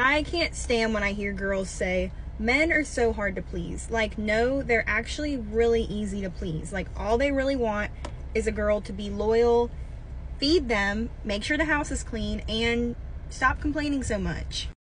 I can't stand when I hear girls say, men are so hard to please. Like, no, they're actually really easy to please. Like, all they really want is a girl to be loyal, feed them, make sure the house is clean, and stop complaining so much.